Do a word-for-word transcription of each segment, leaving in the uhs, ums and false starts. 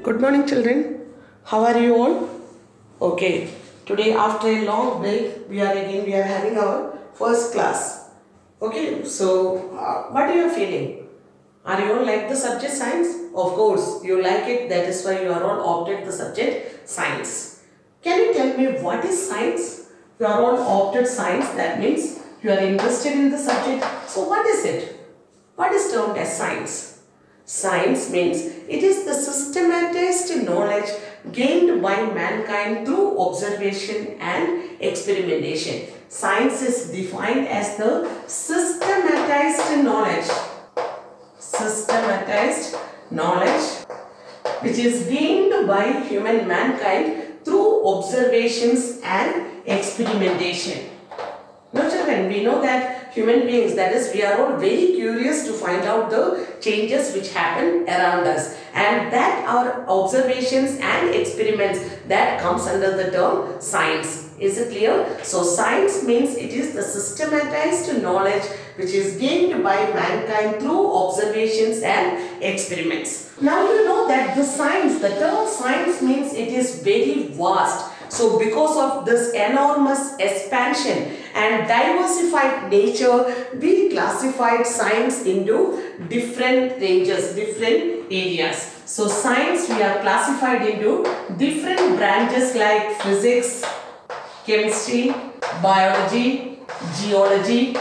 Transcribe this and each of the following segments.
Good morning, children. How are you all? Okay. Today, after a long break, we are again we are having our first class. Okay. So, uh, what are you feeling? Are you all like the subject science? Of course, you like it. That is why you are all opted the subject science. Can you tell me what is science? You are all opted science. That means you are interested in the subject. So, what is it? What is termed as science? Science means it is the systematized knowledge gained by mankind through observation and experimentation. Science is defined as the systematized knowledge, systematized knowledge which is gained by human mankind through observations and experimentation. Now children, we know that human beings, that is, we are all very curious to find out the changes which happen around us, and that our observations and experiments, that comes under the term science. Is it clear? So science means it is the systematized knowledge which is gained by mankind through observations and experiments. Now you know that the science, the term science means it is very vast. So because of this enormous expansion and diversified nature, we classified science into different ranges, different areas. So science we are classified into different branches like physics, chemistry, biology, geology,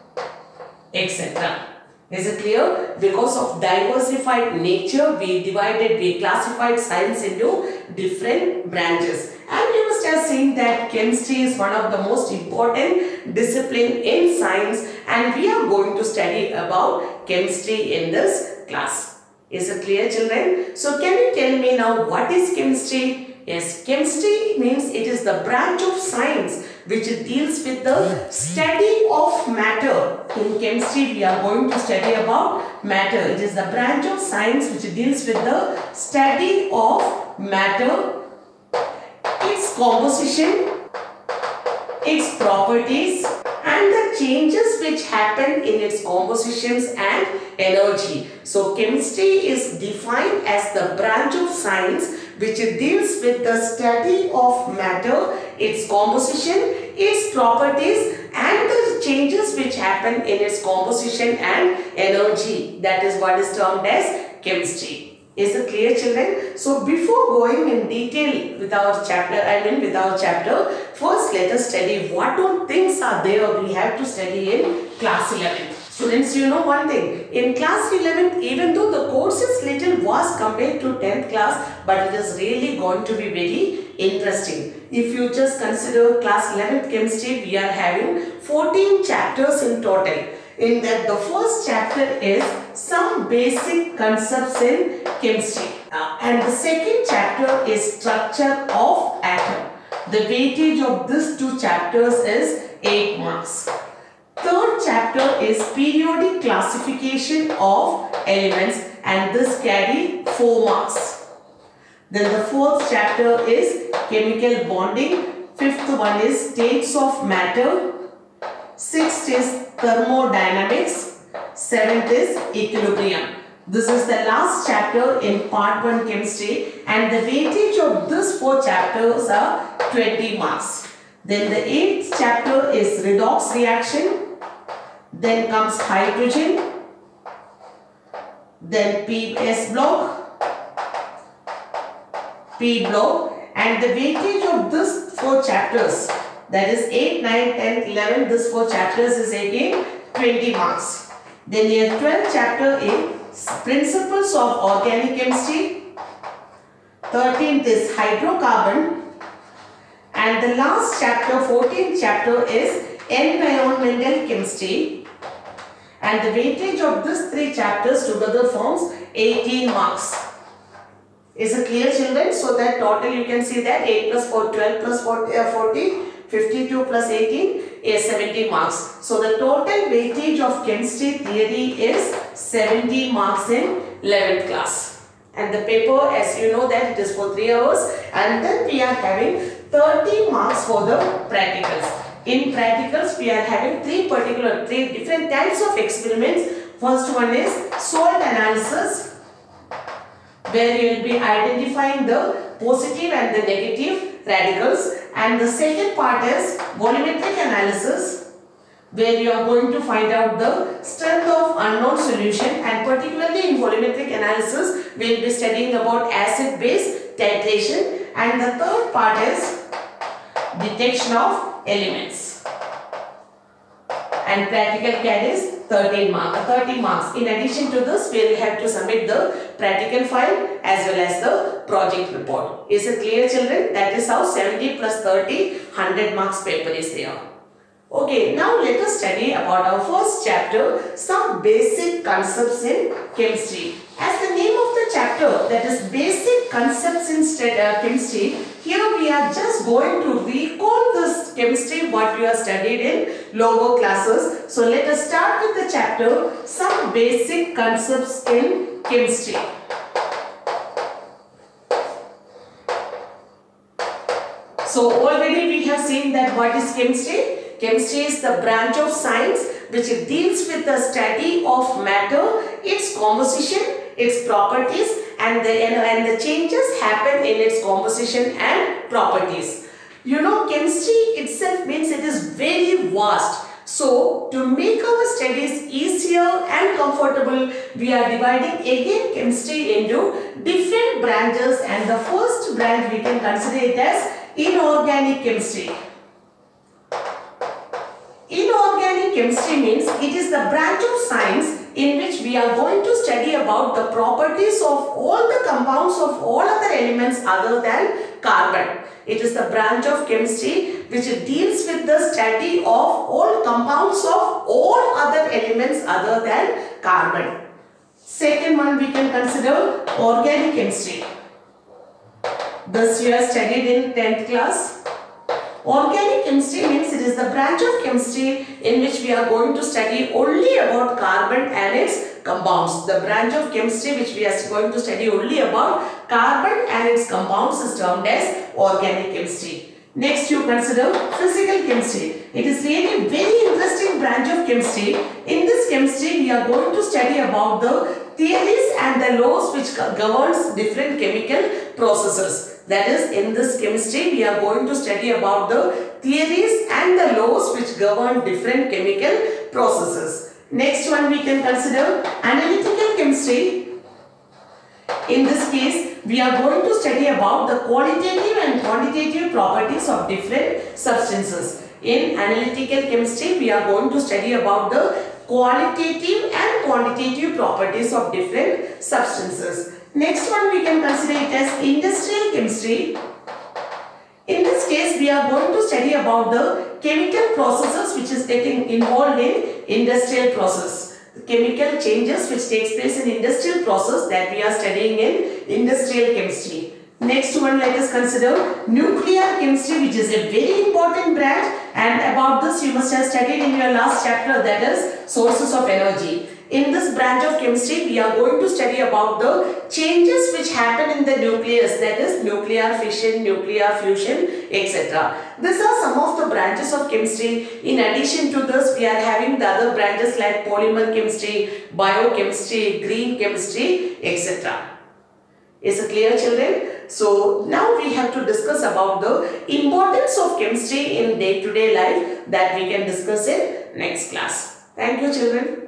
et cetera. Is it clear? Because of diversified nature, we divided, we classified science into different branches. And you must have seen that chemistry is one of the most important discipline in science, and we are going to study about chemistry in this class. Is it clear, children? So can you tell me now what is chemistry? Yes, chemistry means it is the branch of science which deals with the study of matter. In chemistry, we are going to study about matter. It is the branch of science which deals with the study of matter, its composition, its properties, and the changes which happen in its compositions and energy. So chemistry is defined as the branch of science which deals with the study of matter, its composition, its properties, and the changes which happen in its composition and energy. That is what is termed as chemistry. Is it clear, children? So before going in detail with our chapter, I mean with our chapter, first let us study what all things are there we have to study in class eleven. Students, you know one thing, in class eleven, even though the course is little vast compared to tenth class, but it is really going to be very interesting. If you just consider class eleventh chemistry, we are having fourteen chapters in total. In that, the first chapter is some basic concepts in chemistry, uh, and the second chapter is structure of atom. The weightage of these two chapters is eight marks. Third chapter is periodic classification of elements, and this carry four marks. Then the fourth chapter is chemical bonding. Fifth one is states of matter. Sixth is thermodynamics. Seventh is equilibrium. This is the last chapter in part one chemistry, and the weightage of these four chapters are twenty marks. Then the eighth chapter is redox reaction. Then comes hydrogen. Then P S block, P block, and the weightage of these four chapters, that is eight, nine, ten, eleven, this four chapters is again twenty marks. Then the twelfth chapter is principles of organic chemistry. thirteenth is hydrocarbon. And the last chapter, fourteenth chapter, is environmental chemistry. And the weightage of these three chapters together forms eighteen marks. Is it clear, children? So that total you can see that eight plus four, twelve plus fourteen, fifty-two plus eighteen is seventy marks. So the total weightage of chemistry theory is seventy marks in eleventh class. And the paper, as you know, that it is for three hours, and then we are having thirty marks for the practicals. In practicals, we are having three particular, three different types of experiments. First one is salt analysis. where you will be identifying the positive and the negative radicals, and the second part is volumetric analysis, where you are going to find out the strength of unknown solution, and particularly in volumetric analysis we will be studying about acid base titration, and the third part is detection of elements, and practical carries thirteen marks, thirty marks. In addition to this, we will have to submit the practical file as well as the project report. Is it clear, children? That is how seventy plus thirty, one hundred marks paper is there. Okay, now let us study about our first chapter, some basic concepts in chemistry. As the name of the chapter, that is basic concepts in uh, chemistry, here we are just going to recall this chemistry what we have studied in lower classes. So let us start with the chapter, some basic concepts in chemistry. So already we have seen that what is chemistry? Chemistry is the branch of science which deals with the study of matter, its composition, its properties, and the, and the changes happen in its composition and properties. You know, chemistry itself means it is very vast. So, to make our studies easier and comfortable, we are dividing again chemistry into different branches, and the first branch we can consider it as inorganic chemistry. Inorganic chemistry means it is the branch of science in which we are going to study about the properties of all the compounds of all other elements other than carbon. It is the branch of chemistry which deals with the study of all compounds of all other elements other than carbon. Second one we can consider organic chemistry. This you have studied in tenth class. Organic chemistry means it is the branch of chemistry in which we are going to study only about carbon and its compounds. The branch of chemistry which we are going to study only about carbon and its compounds is termed as organic chemistry. Next you consider physical chemistry. It is really a very interesting branch of chemistry. In this chemistry we are going to study about the theories and the laws which governs different chemical processes. That is, in this chemistry we are going to study about the theories and the laws which govern different chemical processes. Next one we can consider analytical chemistry. In this case we are going to study about the qualitative and quantitative properties of different substances. In analytical chemistry we are going to study about the qualitative and quantitative properties of different substances. Next one we can consider it as industrial chemistry. In this case we are going to study about the chemical processes which is getting involved in industrial process. The chemical changes which takes place in industrial process that we are studying in industrial chemistry. Next one let us consider nuclear chemistry, which is a very important branch, and about this you must have studied in your last chapter, that is sources of energy. In this branch of chemistry, we are going to study about the changes which happen in the nucleus, that is nuclear fission, nuclear fusion, et cetera. These are some of the branches of chemistry. In addition to this, we are having the other branches like polymer chemistry, biochemistry, green chemistry, et cetera. Is it clear, children? So now we have to discuss about the importance of chemistry in day-to-day life that we can discuss in next class. Thank you, children.